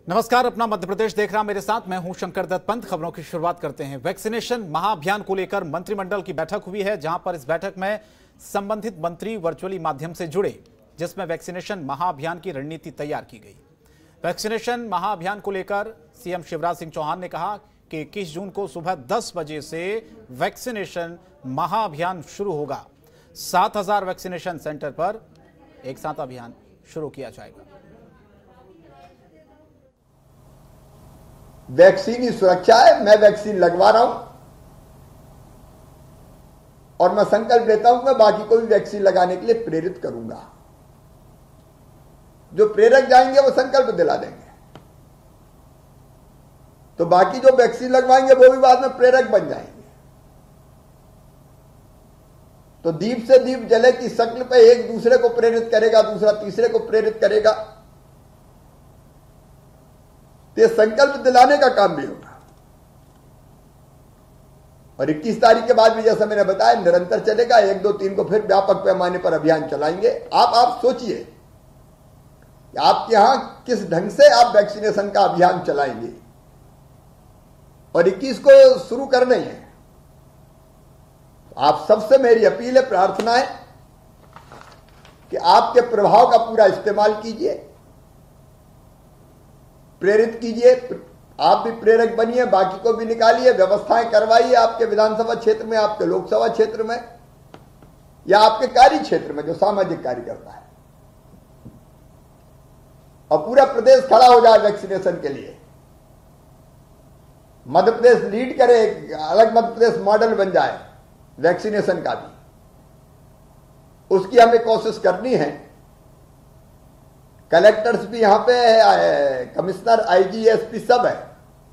नमस्कार, अपना मध्य प्रदेश देख रहा मेरे साथ मैं हूं शंकर दत्त पंत। खबरों की शुरुआत करते हैं। वैक्सीनेशन महाअभियान को लेकर मंत्रिमंडल की बैठक हुई है, जहां पर इस बैठक में संबंधित मंत्री वर्चुअली माध्यम से जुड़े, जिसमें वैक्सीनेशन महाअभियान की रणनीति तैयार की गई। वैक्सीनेशन महाअभियान को लेकर सीएम शिवराज सिंह चौहान ने कहा कि 21 जून को सुबह 10 बजे से वैक्सीनेशन महाअभियान शुरू होगा। 7000 वैक्सीनेशन सेंटर पर एक साथ अभियान शुरू किया जाएगा। वैक्सीन ही सुरक्षा है। मैं वैक्सीन लगवा रहा हूं और मैं संकल्प लेता हूं मैं बाकी को भी वैक्सीन लगाने के लिए प्रेरित करूंगा। जो प्रेरक जाएंगे वो संकल्प दिला देंगे, तो बाकी जो वैक्सीन लगवाएंगे वो भी बाद में प्रेरक बन जाएंगे। तो दीप से दीप जले की शक्ल पे एक दूसरे को प्रेरित करेगा, दूसरा तीसरे को प्रेरित करेगा। तो संकल्प दिलाने का काम भी होगा। और 21 तारीख के बाद भी जैसा मैंने बताया निरंतर चलेगा। 1, 2, 3 को फिर व्यापक पैमाने पर अभियान चलाएंगे। आप सोचिए कि आपके यहां किस ढंग से आप वैक्सीनेशन का अभियान चलाएंगे। और 21 को शुरू करना ही है। आप सबसे मेरी अपील है, प्रार्थना है कि आपके प्रभाव का पूरा इस्तेमाल कीजिए, प्रेरित कीजिए। आप भी प्रेरक बनिए, बाकी को भी निकालिए, व्यवस्थाएं करवाइए आपके विधानसभा क्षेत्र में, आपके लोकसभा क्षेत्र में या आपके कार्य क्षेत्र में जो सामाजिक कार्य करता है। और पूरा प्रदेश खड़ा हो जाए वैक्सीनेशन के लिए। मध्य प्रदेश लीड करे, एक अलग मध्य प्रदेश मॉडल बन जाए वैक्सीनेशन का भी। उसकी हमें कोशिश करनी है। कलेक्टर्स भी यहां पे है, कमिश्नर, आईजी, एसपी सब है।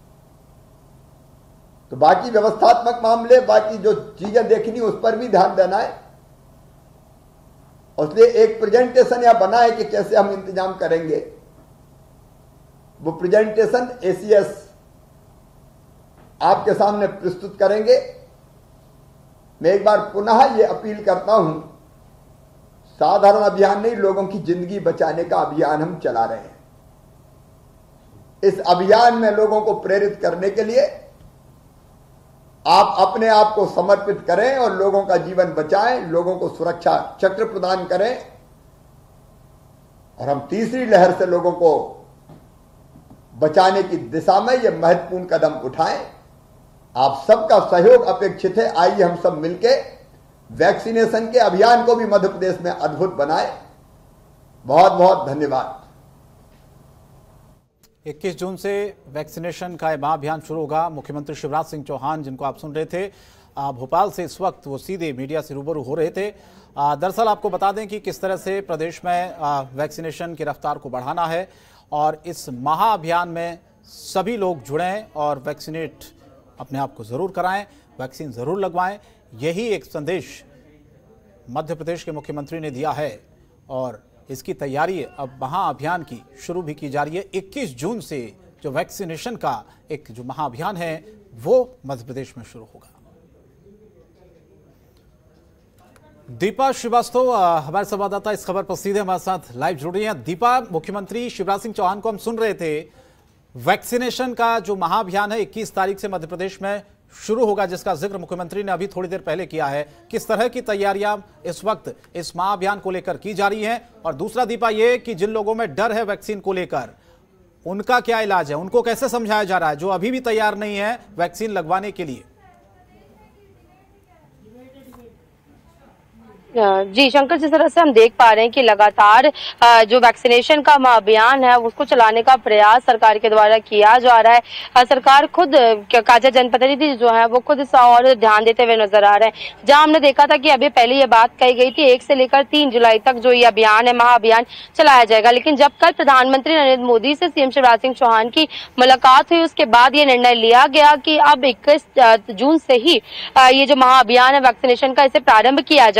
तो बाकी व्यवस्थात्मक मामले, बाकी जो चीजें देखनी उस पर भी ध्यान देना है। इसलिए एक प्रेजेंटेशन यहां बना है कि कैसे हम इंतजाम करेंगे। वो प्रेजेंटेशन एसीएस आपके सामने प्रस्तुत करेंगे। मैं एक बार पुनः ये अपील करता हूं, साधारण अभियान नहीं, लोगों की जिंदगी बचाने का अभियान हम चला रहे हैं। इस अभियान में लोगों को प्रेरित करने के लिए आप अपने आप को समर्पित करें और लोगों का जीवन बचाएं, लोगों को सुरक्षा चक्र प्रदान करें। और हम तीसरी लहर से लोगों को बचाने की दिशा में यह महत्वपूर्ण कदम उठाएं। आप सबका सहयोग अपेक्षित है। आइए हम सब मिलके वैक्सीनेशन के अभियान को भी मध्य प्रदेश में अद्भुत बनाए। बहुत बहुत धन्यवाद। 21 जून से वैक्सीनेशन का महाअभियान शुरू होगा। मुख्यमंत्री शिवराज सिंह चौहान, जिनको आप सुन रहे थे भोपाल से, इस वक्त वो सीधे मीडिया से रूबरू हो रहे थे। दरअसल आपको बता दें कि किस तरह से प्रदेश में वैक्सीनेशन की रफ्तार को बढ़ाना है और इस महाअभियान में सभी लोग जुड़ें और वैक्सीनेट अपने आप को जरूर कराएं, वैक्सीन जरूर लगवाएं। यही एक संदेश मध्य प्रदेश के मुख्यमंत्री ने दिया है और इसकी तैयारी अब महाअभियान की शुरू भी की जा रही है। 21 जून से जो वैक्सीनेशन का एक जो महाअभियान है वो मध्य प्रदेश में शुरू होगा। दीपा श्रीवास्तव हमारे संवाददाता इस खबर पर सीधे हमारे साथ लाइव जुड़ रही हैं। दीपा, मुख्यमंत्री शिवराज सिंह चौहान को हम सुन रहे थे, वैक्सीनेशन का जो महाअभियान है 21 तारीख से मध्य प्रदेश में शुरू होगा, जिसका जिक्र मुख्यमंत्री ने अभी थोड़ी देर पहले किया है। किस तरह की तैयारियां इस वक्त इस महाअभियान को लेकर की जा रही हैं? और दूसरा दीपा, ये कि जिन लोगों में डर है वैक्सीन को लेकर, उनका क्या इलाज है? उनको कैसे समझाया जा रहा है जो अभी भी तैयार नहीं है वैक्सीन लगवाने के लिए? जी शंकर, जिस तरह से हम देख पा रहे हैं कि लगातार जो वैक्सीनेशन का अभियान है उसको चलाने का प्रयास सरकार के द्वारा किया जा रहा है। सरकार खुद काजा जनप्रतिनिधि जो है वो खुद इस और ध्यान देते हुए नजर आ रहे हैं। जहां हमने देखा था कि अभी पहले ये बात कही गई थी 1 से लेकर 3 जुलाई तक जो ये अभियान है महाअभियान चलाया जाएगा, लेकिन जब कल प्रधानमंत्री नरेंद्र मोदी से सीएम शिवराज सिंह चौहान की मुलाकात हुई उसके बाद ये निर्णय लिया गया कि अब 21 जून से ही ये जो महाअभियान है वैक्सीनेशन का, इसे प्रारंभ किया जाएगा।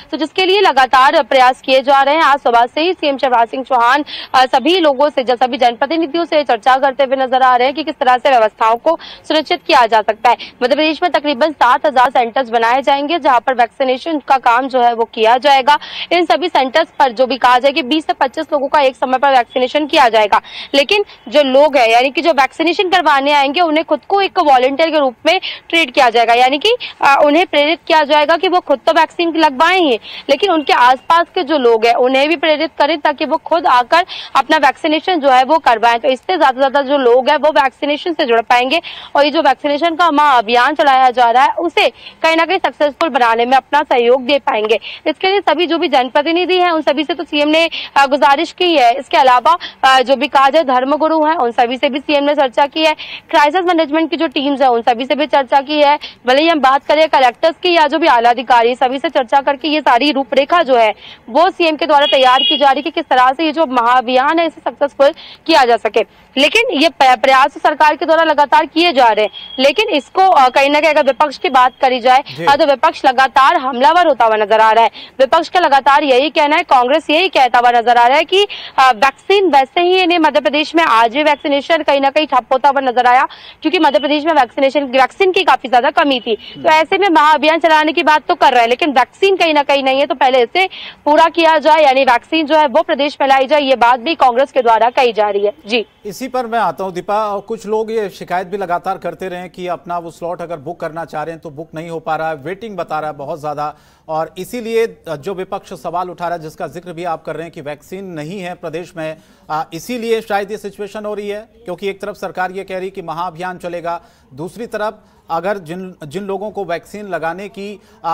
तो जिसके लिए लगातार प्रयास किए जा रहे हैं। आज सुबह से ही सीएम शिवराज सिंह चौहान सभी लोगों से, सभी जनप्रतिनिधियों से चर्चा करते हुए नजर आ रहे हैं कि किस तरह से व्यवस्थाओं को सुनिश्चित किया जा सकता है। मध्य प्रदेश में तकरीबन 7,000 सेंटर्स बनाए जाएंगे जहां पर वैक्सीनेशन का काम जो है वो किया जाएगा। इन सभी सेंटर्स पर जो भी कहा जाए कि 20 से 25 लोगों का एक समय पर वैक्सीनेशन किया जाएगा, लेकिन जो लोग हैं यानी कि जो वैक्सीनेशन करवाने आएंगे उन्हें खुद को एक वॉलंटियर के रूप में ट्रीट किया जाएगा, यानी कि उन्हें प्रेरित किया जाएगा कि वो खुद तो वैक्सीन लगवाएं ही, लेकिन उनके आसपास के जो लोग हैं उन्हें भी प्रेरित करें ताकि वो खुद आकर अपना वैक्सीनेशन जो है वो करवाएं। तो इससे ज्यादा से ज्यादा जो लोग हैं वो वैक्सीनेशन से जुड़ पाएंगे और ये जो वैक्सीनेशन का अभियान चलाया जा रहा है उसे कहीं ना कहीं सक्सेसफुल बनाने में अपना सहयोग दे पाएंगे। इसके लिए सभी जो भी जनप्रतिनिधि हैं उन सभी से तो सीएम ने गुजारिश की है। इसके अलावा जो भी कहा जाए धर्मगुरु हैं उन सभी से भी सीएम ने चर्चा की है। क्राइसिस मैनेजमेंट की जो टीम्स है उन सभी से भी चर्चा की है। भले ही हम बात करें कलेक्टर्स की या जो भी आला अधिकारी, सभी से चर्चा करके ये सारी रूपरेखा जो है वो सीएम के द्वारा तैयार की जा रही है कि किस तरह से ये जो महाअभियान है इसे सक्सेसफुल किया जा सके। लेकिन ये प्रयास सरकार के द्वारा लगातार किए जा रहे हैं, लेकिन इसको कहीं ना कहीं अगर विपक्ष की बात करी जाए तो विपक्ष लगातार हमलावर होता हुआ नजर आ रहा है। विपक्ष का लगातार यही कहना है, कांग्रेस यही कहता हुआ नजर आ रहा है कि वैक्सीन वैसे ही इन्हें मध्य प्रदेश में आज भी वैक्सीनेशन कहीं ना कहीं ठप होता हुआ नजर आया क्योंकि मध्य प्रदेश में वैक्सीन की काफी ज्यादा कमी थी। तो ऐसे में महाअभियान चलाने की बात तो कर रहे हैं, लेकिन वैक्सीन कहीं ना कहीं नहीं है, तो पहले इसे पूरा किया जाए, यानी वैक्सीन जो है वो प्रदेश में लाई जाए, ये बात भी कांग्रेस के द्वारा कही जा रही है। जी, इसी पर मैं आता हूं दीपा। कुछ लोग ये शिकायत भी लगातार करते रहे कि अपना वो स्लॉट अगर बुक करना चाह रहे हैं तो बुक नहीं हो पा रहा है, वेटिंग बता रहा है बहुत ज्यादा, और इसीलिए जो विपक्ष सवाल उठा रहा है जिसका जिक्र भी आप कर रहे हैं कि वैक्सीन नहीं है प्रदेश में, इसीलिए शायद ये सिचुएशन हो रही है। क्योंकि एक तरफ सरकार ये कह रही कि महाअभियान चलेगा, दूसरी तरफ अगर जिन लोगों को वैक्सीन लगाने की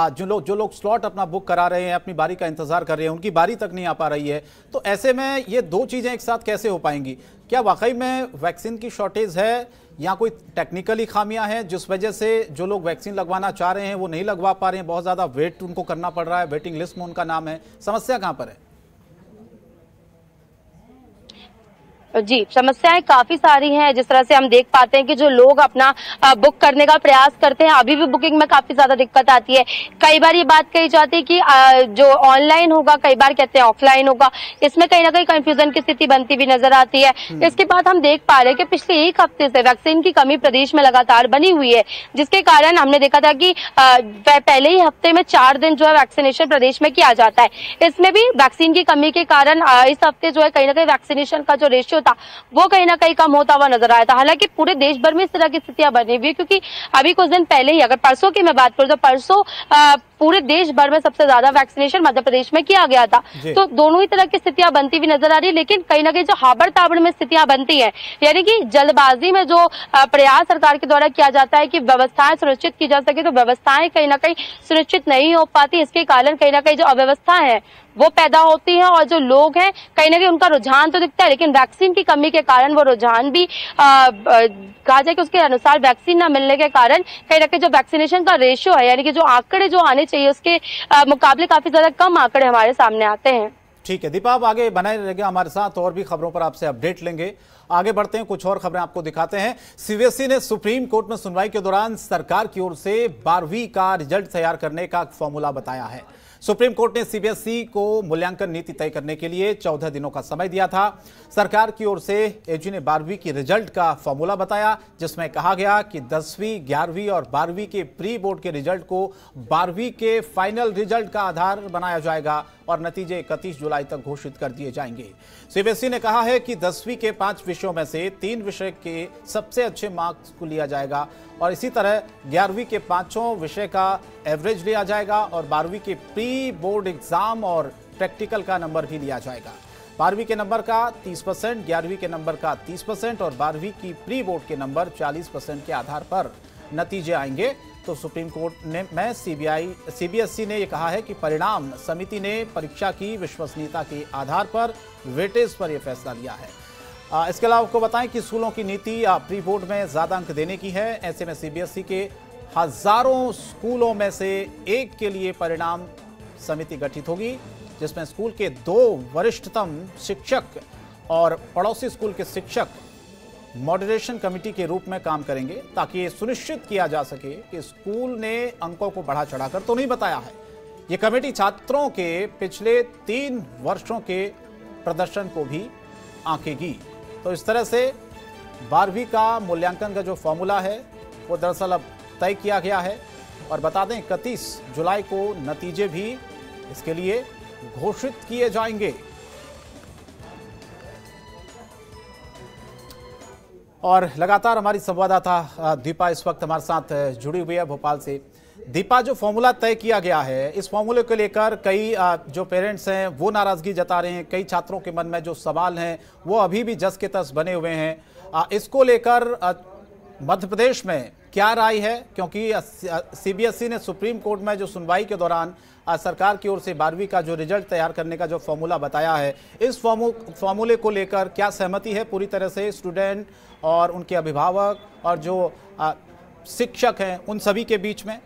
जो लोग स्लॉट अपना बुक करा रहे हैं, अपनी बारी का इंतजार कर रहे हैं, उनकी बारी तक नहीं आ पा रही है। तो ऐसे में ये दो चीजें एक साथ कैसे हो पाएंगी? क्या वाकई में वैक्सीन की शॉर्टेज है या कोई टेक्निकली खामियां हैं जिस वजह से जो लोग वैक्सीन लगवाना चाह रहे हैं वो नहीं लगवा पा रहे हैं, बहुत ज्यादा वेट उनको करना पड़ रहा है, वेटिंग लिस्ट में उनका नाम है? समस्या कहां पर है? जी, समस्याएं काफी सारी हैं। जिस तरह से हम देख पाते हैं कि जो लोग अपना बुक करने का प्रयास करते हैं, अभी भी बुकिंग में काफी ज्यादा दिक्कत आती है। कई बार ये बात कही जाती है कि जो ऑनलाइन होगा, कई बार कहते हैं ऑफलाइन होगा, इसमें कहीं ना कहीं कंफ्यूजन की स्थिति बनती हुई नजर आती है। इसके बाद हम देख पा रहे हैं कि पिछले एक हफ्ते से वैक्सीन की कमी प्रदेश में लगातार बनी हुई है, जिसके कारण हमने देखा था कि पहले ही हफ्ते में 4 दिन जो है वैक्सीनेशन प्रदेश में किया जाता है। इसमें भी वैक्सीन की कमी के कारण इस हफ्ते जो है कहीं ना कहीं वैक्सीनेशन का जो रेशियो था वो कहीं ना कहीं कम होता हुआ नजर आया था। हालांकि पूरे देश भर में इस तरह की स्थितियां बनी हुई है, क्योंकि अभी कुछ दिन पहले ही, अगर परसों की मैं बात करूं तो परसों पूरे देश भर में सबसे ज्यादा वैक्सीनेशन मध्य प्रदेश में किया गया था। तो दोनों ही तरह की स्थितियां बनती हुई नजर आ रही है, लेकिन कहीं ना कहीं जो हाबड़ ताबड़ में स्थितियां बनती है, यानी कि जल्दबाजी में जो प्रयास सरकार के द्वारा किया जाता है कि व्यवस्थाएं सुनिश्चित की जा सके, तो व्यवस्थाएं कहीं ना कहीं सुनिश्चित नहीं हो पाती। इसके कारण कहीं ना कहीं जो अव्यवस्था है वो पैदा होती है और जो लोग हैं कहीं ना कहीं उनका रुझान तो दिखता है, लेकिन वैक्सीन की कमी के कारण वो रुझान भी कहा जाए कि उसके अनुसार वैक्सीन न मिलने के कारण कहीं ना कहीं जो वैक्सीनेशन का रेशियो है, यानी कि जो आंकड़े जो आने चाहिए उसके मुकाबले काफी ज्यादा कम आंकड़े हमारे सामने आते हैं। ठीक है दीपा, आप आगे बनाए रहिएगा हमारे साथ, और भी खबरों पर आपसे अपडेट लेंगे। आगे बढ़ते हैं, कुछ और खबरें आपको दिखाते हैं। सीबीएसई ने सुप्रीम कोर्ट में सुनवाई के दौरान सरकार की ओर से 12वीं का रिजल्ट तैयार करने का फॉर्मूला बताया है। सुप्रीम कोर्ट ने सीबीएसई को मूल्यांकन नीति तय करने के लिए 14 दिनों का समय दिया था। सरकार की ओर से एजी ने 12वीं की रिजल्ट का फॉर्मूला बताया, जिसमें कहा गया कि 10वीं, 11वीं और 12वीं के प्री बोर्ड के रिजल्ट को 12वीं के फाइनल रिजल्ट का आधार बनाया जाएगा और नतीजे 31 जुलाई तक घोषित कर दिए जाएंगे। सीबीएसई ने कहा है कि 10वीं के 5 विषयों में से 3 विषय के सबसे अच्छे मार्क्स को लिया जाएगा और इसी तरह 11वीं के 5 विषय का एवरेज लिया जाएगा और 12वीं के प्री बोर्ड एग्जाम और प्रैक्टिकल का नंबर भी लिया जाएगा। 12वीं के नंबर का 30%, 11वीं के नंबर का 30% और 12वीं की प्री बोर्ड के नंबर 40% के आधार पर नतीजे आएंगे। तो सुप्रीम कोर्ट में सीबीएसई ने यह कहा है कि परिणाम समिति ने परीक्षा की विश्वसनीयता के आधार पर वेटेज पर यह फैसला लिया है। इसके अलावा आपको बताएं कि स्कूलों की नीति प्री बोर्ड में ज्यादा अंक देने की है। ऐसे में सीबीएसई के हजारों स्कूलों में से एक के लिए परिणाम समिति गठित होगी, जिसमें स्कूल के 2 वरिष्ठतम शिक्षक और पड़ोसी स्कूल के शिक्षक मॉडरेशन कमेटी के रूप में काम करेंगे, ताकि ये सुनिश्चित किया जा सके कि स्कूल ने अंकों को बढ़ा चढ़ाकर तो नहीं बताया है, ये कमेटी छात्रों के पिछले 3 वर्षों के प्रदर्शन को भी आंकेगी। तो इस तरह से 12वीं का मूल्यांकन का जो फॉर्मूला है वो दरअसल अब तय किया गया है और बता दें 31 जुलाई को नतीजे भी इसके लिए घोषित किए जाएंगे। और लगातार हमारी संवाददाता दीपा इस वक्त हमारे साथ जुड़ी हुई है भोपाल से। दीपा, जो फॉर्मूला तय किया गया है, इस फॉर्मूले को लेकर कई जो पेरेंट्स हैं वो नाराजगी जता रहे हैं, कई छात्रों के मन में जो सवाल हैं वो अभी भी जस के तस बने हुए हैं। इसको लेकर मध्य प्रदेश में क्या राय है, क्योंकि सीबीएसई ने सुप्रीम कोर्ट में जो सुनवाई के दौरान सरकार की ओर से 12वीं का जो रिजल्ट तैयार करने का जो फॉर्मूला बताया है, इस फॉर्मूले को लेकर क्या सहमति है पूरी तरह से स्टूडेंट और उनके अभिभावक और जो शिक्षक हैं उन सभी के बीच में?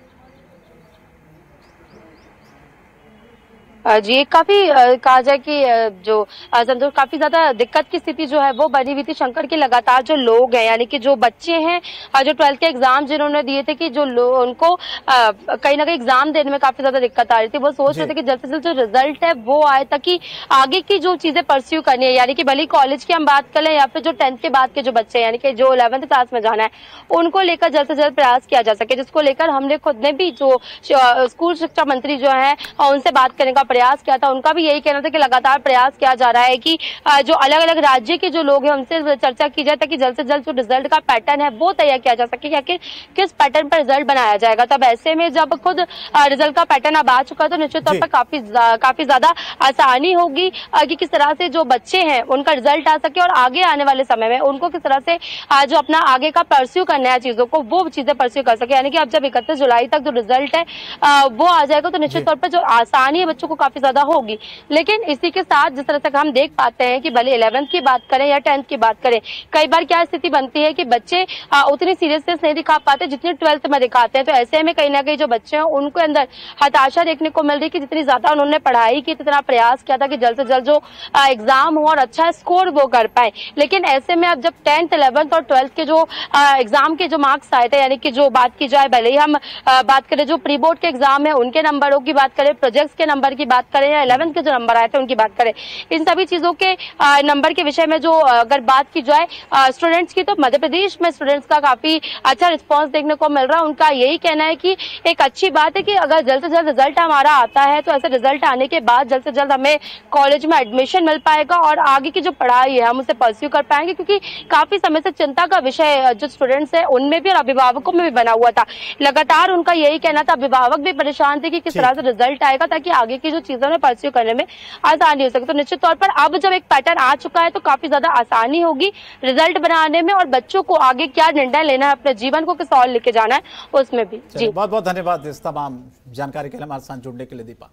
जी, काफी कहा जाए कि जो संतोष काफी ज्यादा दिक्कत की स्थिति जो है वो बनी हुई थी शंकर की। लगातार जो लोग हैं यानी कि जो बच्चे हैं जो 12th के एग्जाम जिन्होंने दिए थे कि जो उनको कहीं ना कहीं एग्जाम देने में काफी ज्यादा दिक्कत आ रही थी, वो सोच रहे थे कि जल्द से जल्द जो रिजल्ट है वो आए ताकि आगे की जो चीजें परस्यू करनी है, यानी कि भले कॉलेज की हम बात कर लें या फिर जो 10th के बाद के जो बच्चे यानी कि जो 11th क्लास में जाना है उनको लेकर जल्द से जल्द प्रयास किया जा सके, जिसको लेकर हमने खुद ने भी जो स्कूल शिक्षा मंत्री जो है उनसे बात करने का प्रयास किया था। उनका भी यही कहना था कि लगातार प्रयास किया जा रहा है कि जो अलग अलग राज्य के जो लोग हैं उनसे चर्चा की जाए ताकि जल्द से जल्द जो रिजल्ट का पैटर्न है वो तैयार किया जा सके कि किस पैटर्न पर रिजल्ट बनाया जाएगा। तब ऐसे में जब खुद रिजल्ट का पैटर्न अब आ चुका है तो निश्चित तौर पर काफी ज्यादा आसानी होगी कि किस तरह से जो बच्चे हैं उनका रिजल्ट आ सके और आगे आने वाले समय में उनको किस तरह से जो अपना आगे का परस्यू करना है चीजों को वो चीजें परस्यू कर सके। यानी कि अब जब 31 जुलाई तक जो रिजल्ट है वो आ जाएगा तो निश्चित तौर पर जो आसानी है बच्चों को काफी ज्यादा होगी। लेकिन इसी के साथ जिस तरह से हम देख पाते हैं कि भले 11th की बात करें या 10th की बात करें, कई बार क्या स्थिति बनती है कि बच्चे उतनी सीरियसनेस नहीं दिखा पाते जितनी 12th में दिखाते हैं। तो ऐसे में कहीं ना कहीं जो बच्चे हैं उनके अंदर हताशा देखने को मिल रही कि जितनी ज्यादा उन्होंने पढ़ाई की, जितना प्रयास किया था कि जल्द से जल्द जो एग्जाम हो और अच्छा स्कोर वो कर पाए, लेकिन ऐसे में अब जब 10th, 11th और 12th के जो एग्जाम के जो मार्क्स आए थे, यानी कि जो बात की जाए भले ही हम बात करें जो प्री बोर्ड के एग्जाम है उनके नंबरों की बात करें, प्रोजेक्ट्स के नंबर की बात करें या 11th के जो नंबर आए थे उनकी बात करें, इन सभी चीजों के नंबर के विषय में जो अगर बात की जाए स्टूडेंट्स की, तो मध्य प्रदेश में स्टूडेंट्स का काफी अच्छा रिस्पांस देखने को मिल रहा है। उनका यही कहना है कि एक अच्छी बात है कि अगर जल्द से जल्द रिजल्ट हमारा आता है तो ऐसे रिजल्ट आने के बाद जल्द से जल्द हमें कॉलेज में एडमिशन मिल पाएगा और आगे की जो पढ़ाई है हम उसे परस्यू कर पाएंगे, क्योंकि काफी समय से चिंता का विषय जो स्टूडेंट्स है उनमें भी और अभिभावकों में भी बना हुआ था। लगातार उनका यही कहना था, अभिभावक भी परेशान थे कि किस तरह से रिजल्ट आएगा ताकि आगे की जो चीजों में परस्यू करने में आसानी हो सके। तो निश्चित तौर पर अब जब एक पैटर्न आ चुका है तो काफी ज्यादा आसानी होगी रिजल्ट बनाने में और बच्चों को आगे क्या निर्णय लेना है, अपने जीवन को किस और लेके जाना है उसमें भी। जी, बहुत बहुत धन्यवाद इस तमाम जानकारी के लिए हमारे साथ जुड़ने के लिए दीपा।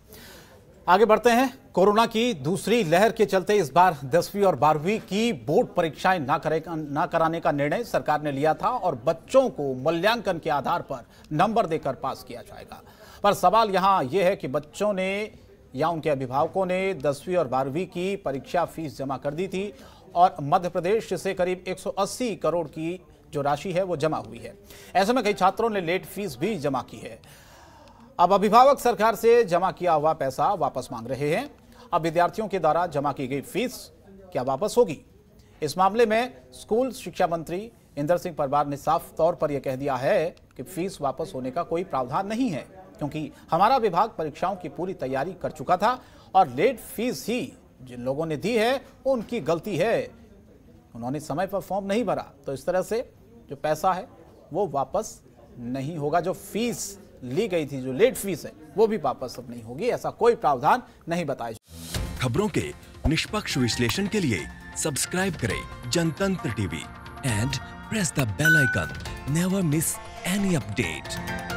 आगे बढ़ते हैं। कोरोना की दूसरी लहर के चलते इस बार 10वीं और 12वीं की बोर्ड परीक्षाएं ना कराने का निर्णय सरकार ने लिया था और बच्चों को मूल्यांकन के आधार पर नंबर देकर पास किया जाएगा। पर सवाल यहां यह है कि बच्चों ने या उनके अभिभावकों ने 10वीं और 12वीं की परीक्षा फीस जमा कर दी थी और मध्य प्रदेश से करीब 180 करोड़ की जो राशि है वो जमा हुई है। ऐसे में कई छात्रों ने लेट फीस भी जमा की है। अब अभिभावक सरकार से जमा किया हुआ पैसा वापस मांग रहे हैं। अब विद्यार्थियों के द्वारा जमा की गई फीस क्या वापस होगी? इस मामले में स्कूल शिक्षा मंत्री इंदर सिंह परमार ने साफ तौर पर यह कह दिया है कि फीस वापस होने का कोई प्रावधान नहीं है, क्योंकि हमारा विभाग परीक्षाओं की पूरी तैयारी कर चुका था और लेट फीस ही जिन लोगों ने दी है उनकी गलती है, उन्होंने समय पर फॉर्म नहीं भरा। तो इस तरह से जो पैसा है वो वापस नहीं होगा। जो फीस ली गई थी, जो लेट फीस है, वो भी वापस अब नहीं होगी। ऐसा कोई प्रावधान नहीं बताया। खबरों के निष्पक्ष विश्लेषण के लिए सब्सक्राइब करें Jantantra TV and press the bell icon. Never miss any update.